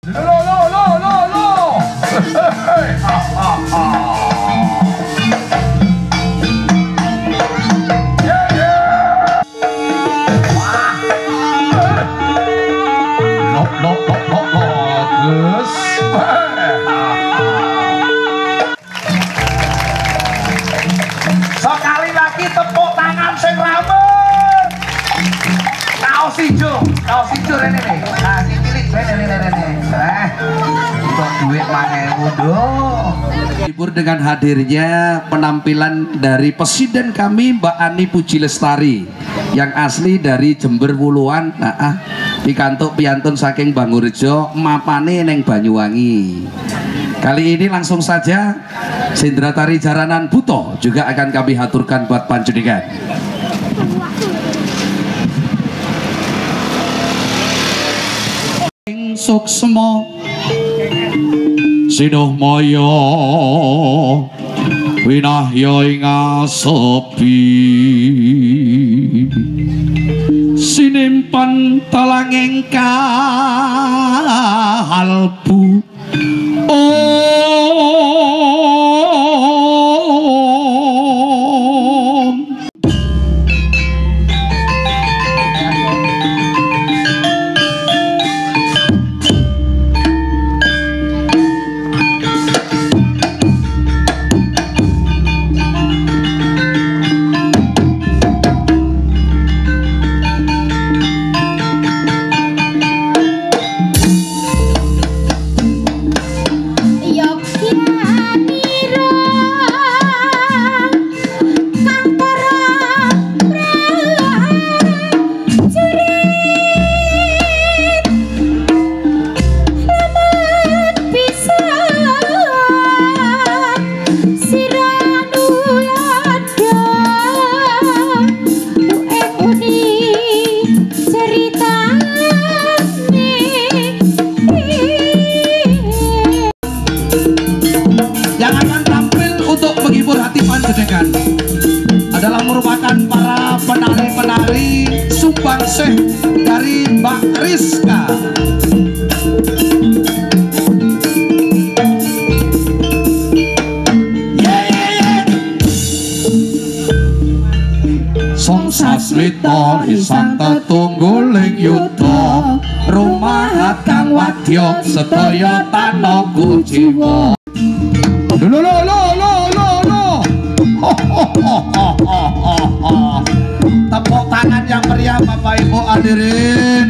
Sekali lagi tepuk tangan sing rame. Kaos hijau ini nih. Nah, si cilik ini. Untuk duit 5.000 dong. Hibur dengan hadirnya penampilan dari presiden kami Mbak Ani Puji Lestari yang asli dari Jember Wuluan. Pikantuk piantun saking Bangurejo mapane neng Banyuwangi. Kali ini langsung saja Sindra Tari Jaranan Buto juga akan kami haturkan buat panjenengan. Suksma Sinuh Maya Winahya ing asepi sinimpen talanging kalbu adalah merupakan para penari-penari sumbangsih dari Mbak Rizka. Song sasmita isang tetungguling yuda rumahat kang wadya sedaya tanaku jiwa. Tepuk tangan yang meriah Bapak Ibu hadirin.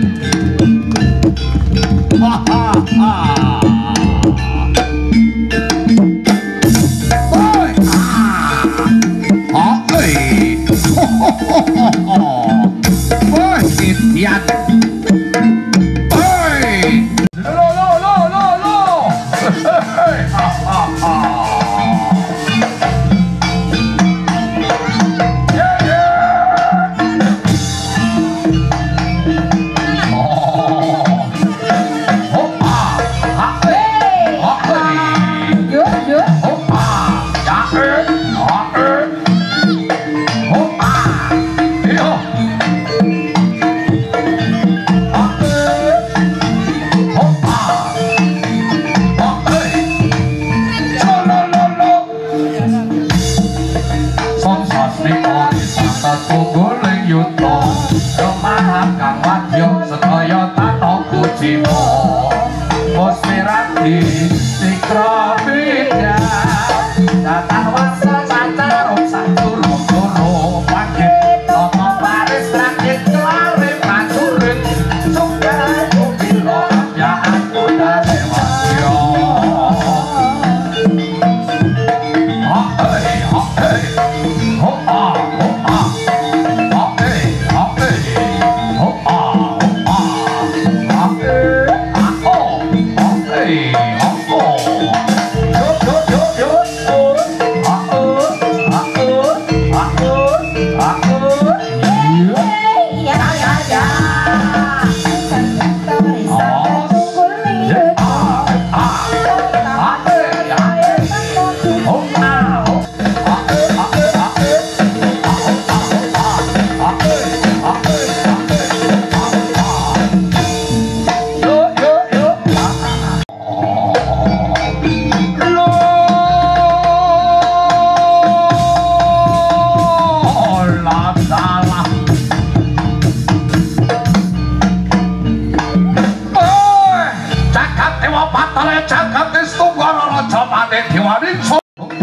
diwaning so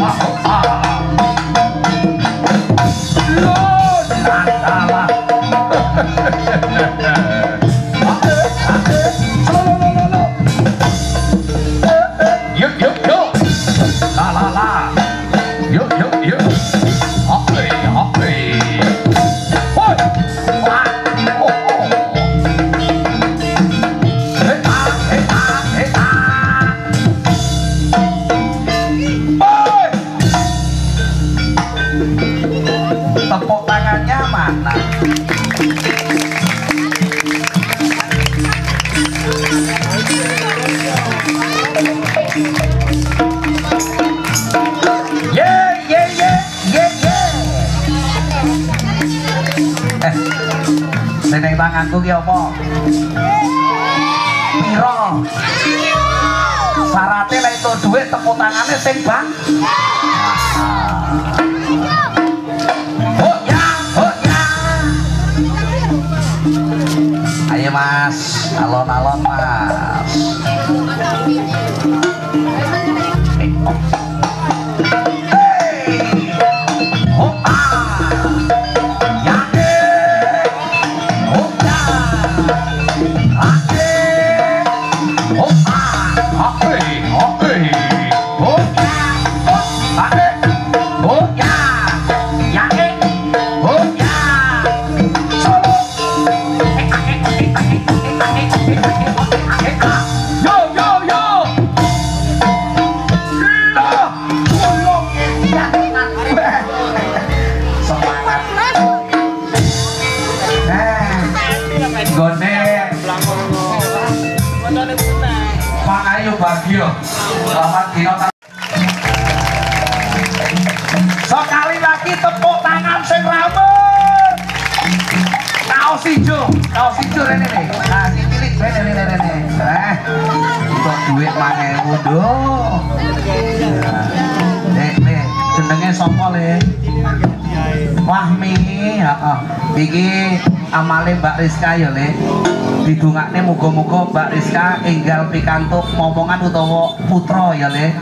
tepuk tangannya mana? Seneng tanganku ki apa? Piro? Syaratnya lah itu duit tepuk tangannya sing bang. Ayo mas, alon-alon mas. Bagio, selamat dino. Sekali lagi tepuk tangan sing rame. Kaos hijau ini nih. Nah, si cilik ini. Untuk duit 5.000 dong. Nih, jenenge sapa le? Wahmi, iki amale Mbak Rizka ya le. Didongakne muga-muga Mbak Rizka enggal pikantuk momongan utawa putra ya le.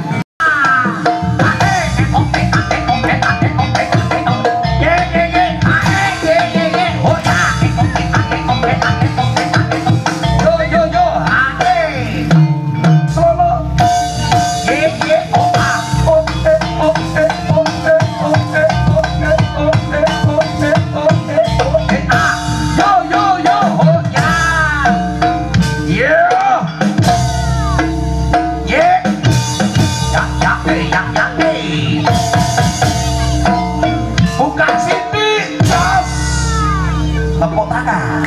Tepuk tangan.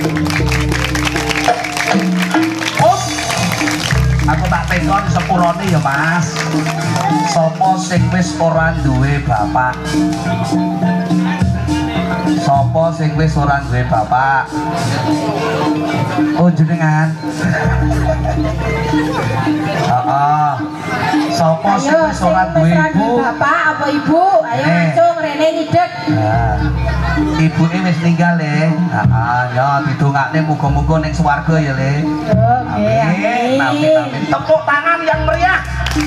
Aku tak tekon sepurone ya mas. Sopo sing wis ora duwe bapak? Sopo sing wis ora duwe bapak? Oh jenengan. Sopo sing wis ora duwe ibu? Bapak apa ibu? Ayo langsung rene nyidek. Ibu wis ninggal le. Ya didongakne muga-muga ning swarga ya le. Amin. Amin. Tepuk tangan yang meriah.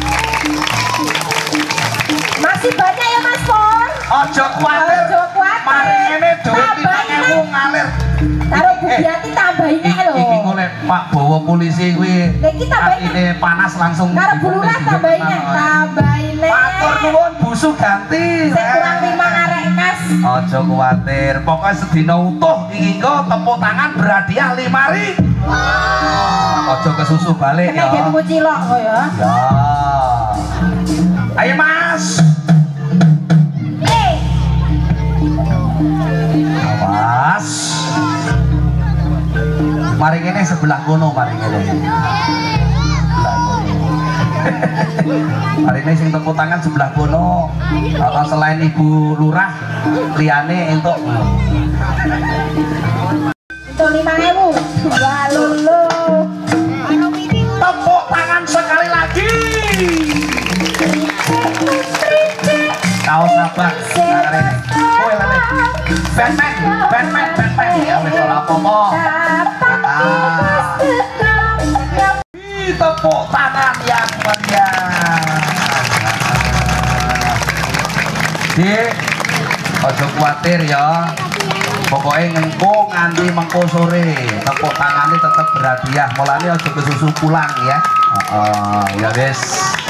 Masih banyak ya Mas Pon. Ojo kuwatir. Mari ngene duit 5.000 ngalir. Karo Bu Biati tambahin lho. Iki golek Pak bawa polisi kuwi. Lah iki tambahin. Ini panas langsung. Karo Bu Lurah tambahin. Matur nuwun busu ganti. Sing kurang 5 arek kas. Ojo kuwatir. Pokoke sedina utuh iki engko tepuk tangan berhadiah 5.000. Ojo kesusu balik ya. Nek genmu cilok kok ya. Ya. Ayo Mas. Awas. Mari ngene sebelah kono, mari ngene. Mari ini sing tepuk tangan sebelah kono. Selain Ibu Lurah, liyane entuk. Itu 5.000. Wah lulu. Tepuk tangan sekali lagi. Kaos apa? Hari ini. Oh, lele. Batman. Ya wis ora apa-apa. Tepuk tangan yang meriah. Dik, ojo kuatir ya. Pokoknya ngengko nganti mengko sore, tepuk tangannya tetap berhadiah. Mulanya ojo kesusu pulang ya. Ya wis.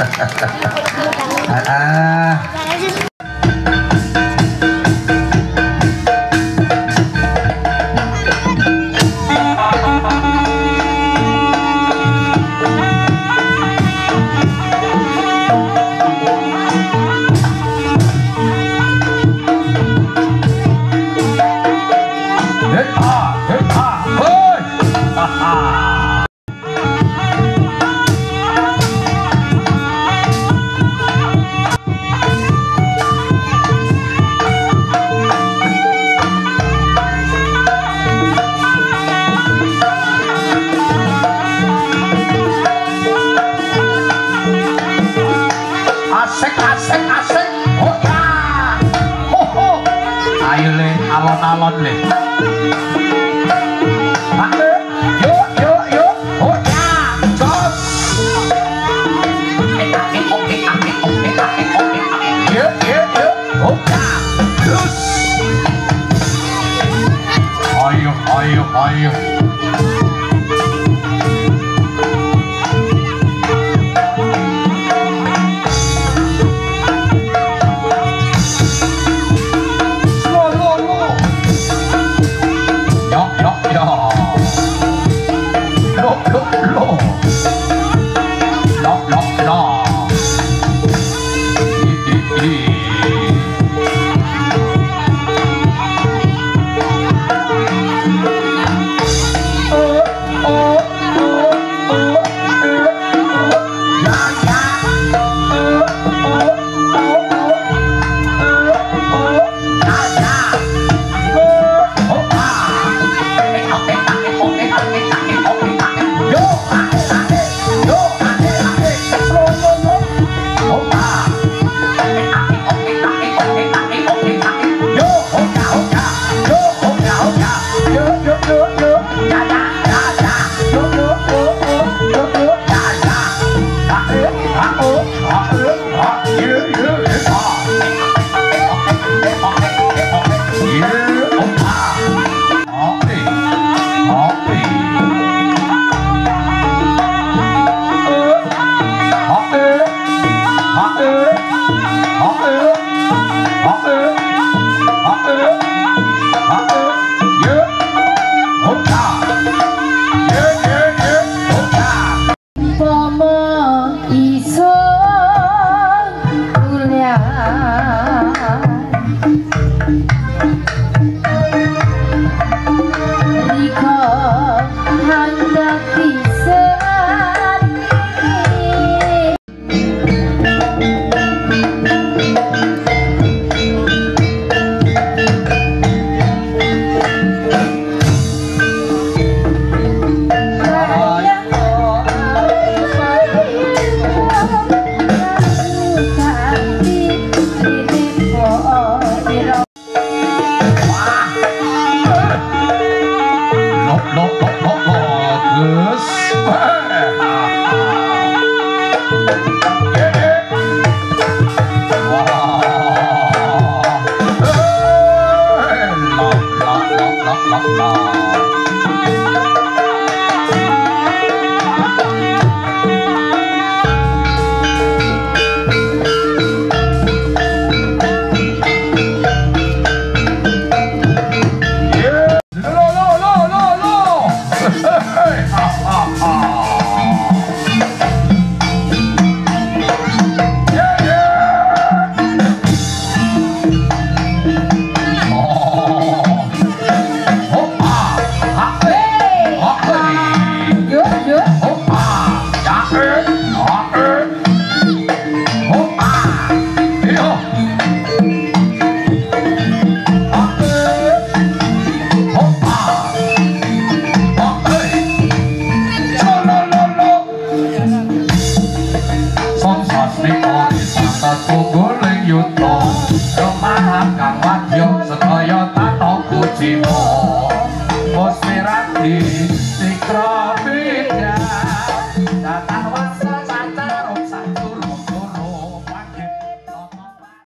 Alon-alon le. Ayo. Sedaya tato kucimo Musmirati